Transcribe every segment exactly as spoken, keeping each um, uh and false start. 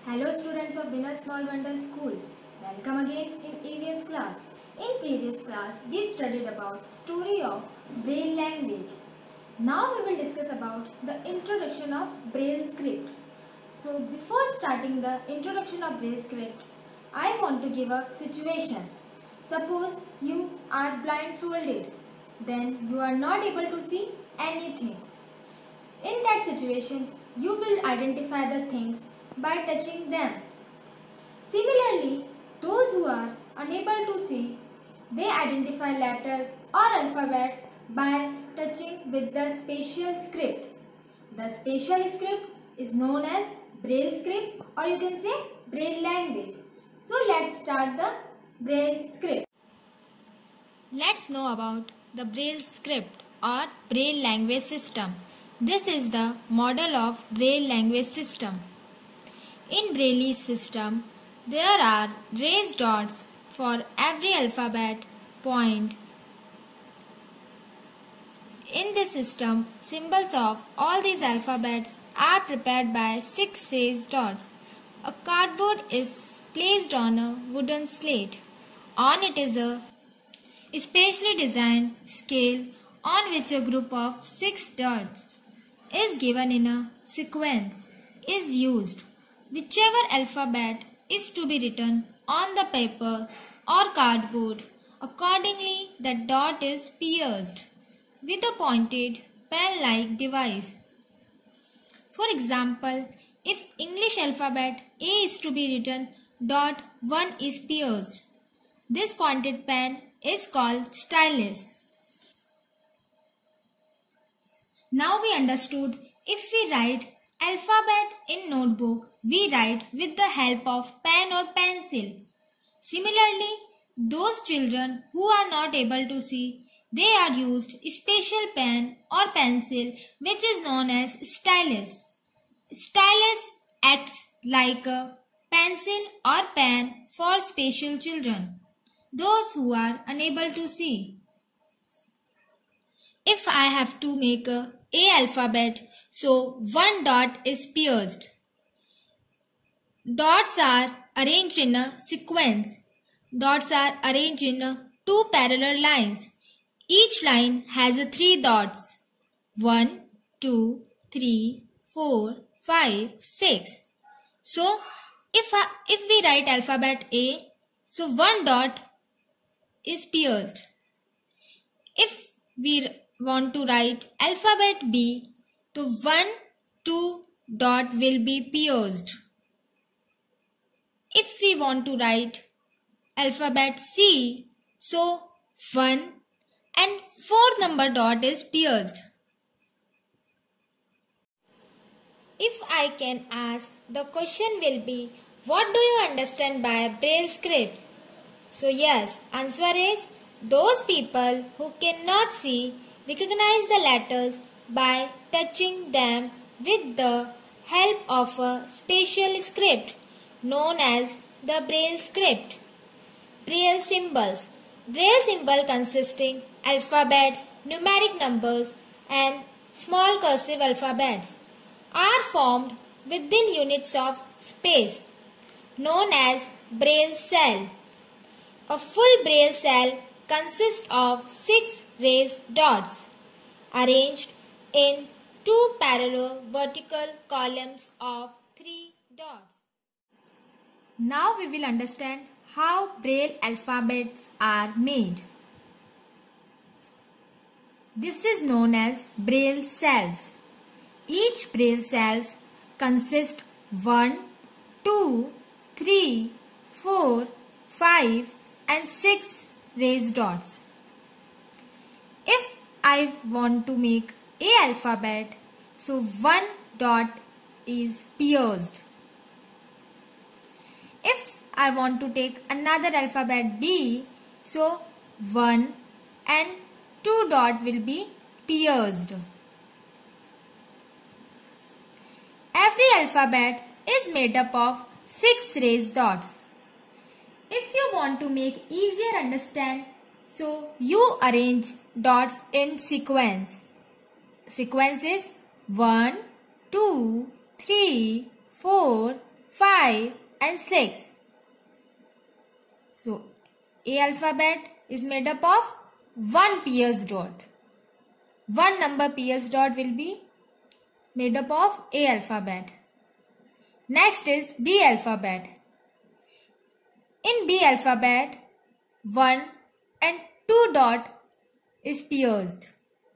Hello students of Winner Small Wonder School. Welcome again in E V S class. In previous class, we studied about story of Braille language. Now we will discuss about the introduction of Braille script. So before starting the introduction of Braille script, I want to give a situation. Suppose you are blindfolded, then you are not able to see anything. In that situation, you will identify the things by touching them. Similarly, those who are unable to see, they identify letters or alphabets by touching with the spatial script. The spatial script is known as Braille script, or you can say Braille language. So let's start the Braille script. Let's know about the Braille script or Braille language system. This is the model of Braille language system. In Braille system, there are raised dots for every alphabet point. In this system, symbols of all these alphabets are prepared by six raised dots. A cardboard is placed on a wooden slate. On it is a specially designed scale on which a group of six dots is given in a sequence is used. Whichever alphabet is to be written on the paper or cardboard, accordingly the dot is pierced with a pointed pen-like device. For example, if English alphabet A is to be written, dot one is pierced. This pointed pen is called stylus. Now we understood if we write alphabet in notebook, we write with the help of pen or pencil. Similarly, those children who are not able to see, they are used special pen or pencil which is known as stylus. Stylus acts like a pencil or pen for special children, those who are unable to see. If I have to make a A alphabet, so one dot is pierced. Dots are arranged in a sequence. Dots are arranged in two parallel lines. Each line has a three dots. One, two, three, four, five, six. So, if, I, if we write alphabet A, so one dot is pierced. If we want to write alphabet B, so one, two dot will be pierced. If we want to write alphabet C, so one and four number dot is pierced. If I can ask, the question will be, what do you understand by Braille script? So yes, answer is, those people who cannot see recognize the letters by touching them with the help of a spatial script known as the Braille script. Braille symbols. Braille symbol consisting alphabets, numeric numbers and small cursive alphabets are formed within units of space known as Braille cell. A full Braille cell consists of six raised dots arranged in two parallel vertical columns of three dots. Now we will understand how Braille alphabets are made. This is known as Braille cells. Each Braille cells consists one, two, three, four, five and six raised dots. If I want to make A alphabet, so one dot is pierced. If I want to take another alphabet B, so one and two dot will be pierced. Every alphabet is made up of six raised dots. If you want to make easier understand, so you arrange dots in sequence. Sequence is one, two, three, four, five and six. So A alphabet is made up of one pierced dot. One number pierced dot will be made up of A alphabet. Next is B alphabet. In B alphabet, one and two dot is pierced.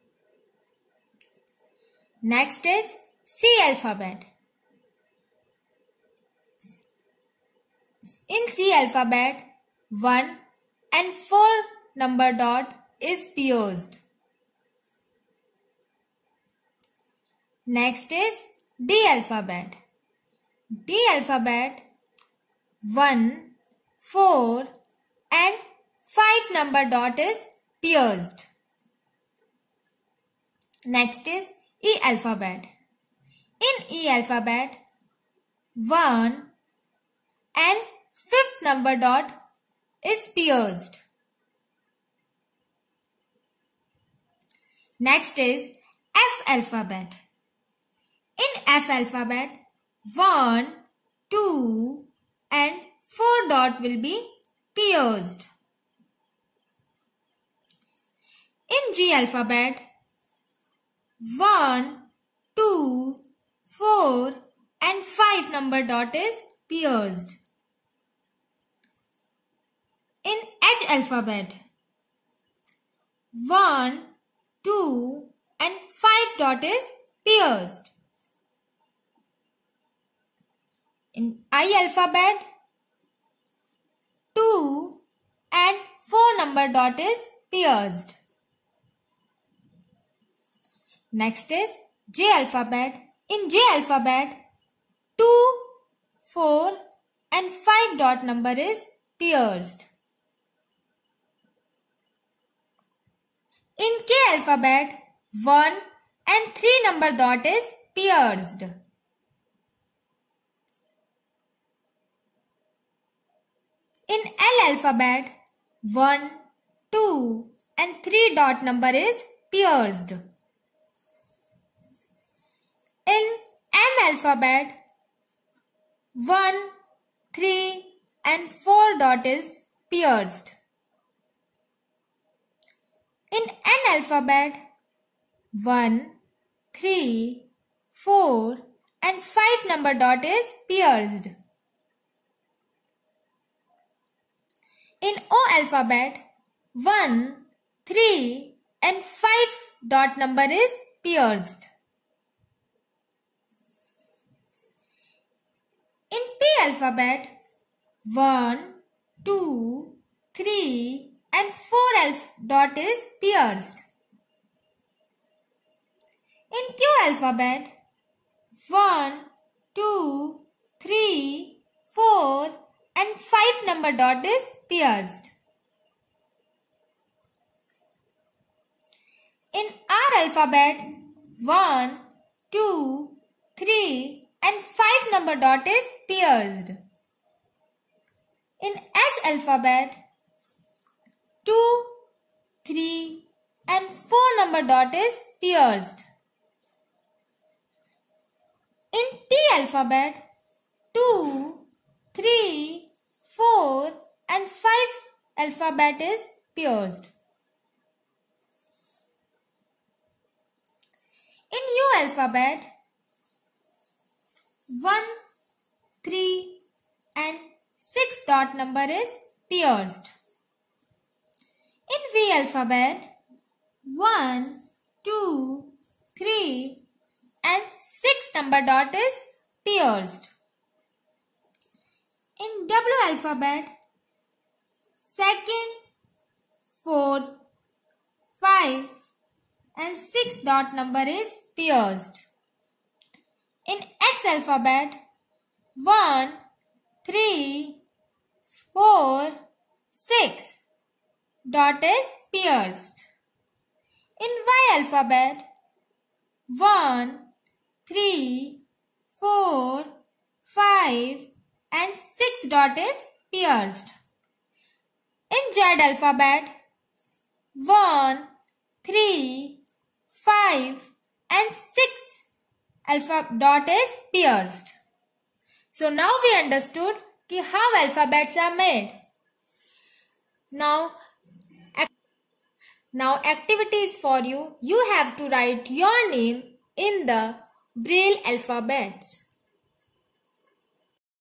Next is C alphabet. In C alphabet, one and four number dot is pierced. Next is D alphabet. D alphabet, one, four and five number dot is pierced. Next is E alphabet. In E alphabet, one and fifth number dot is pierced. Next is F alphabet. In F alphabet, one, two and four dot will be pierced. In G alphabet, one, two, four and five number dot is pierced. In H alphabet, one, two and five dot is pierced. In I alphabet, two and four number dot is pierced. Next is J alphabet. In J alphabet, two, four and five dot number is pierced. In K alphabet, one and three number dot is pierced. In L alphabet, one, two and three dot number is pierced. In M alphabet, one, three and four dot is pierced. In N alphabet, one, three, four and five number dot is pierced. In O alphabet, one, three and five dot number is pierced. In P alphabet, one, two, three and four alph dot is pierced. In Q alphabet, one, two, three, four and five number dot is pierced. In R alphabet, one, two, three and five number dot is pierced. In S alphabet, two, three and four number dot is pierced. In T alphabet, two, three, four and five alphabet is pierced. In U alphabet, one, three and six dot number is pierced. In V alphabet, one, two, three and six number dot is pierced. In W alphabet, second, fourth, five and six dot number is pierced. In X alphabet, one, three, four, six dot is pierced. In Y alphabet, one, three, four, five and six dot is pierced. In Z alphabet, one, three, five and six alpha dot is pierced. So now we understood कि how alphabets are made. Now, now activities for you. You have to write your name in the Braille alphabets.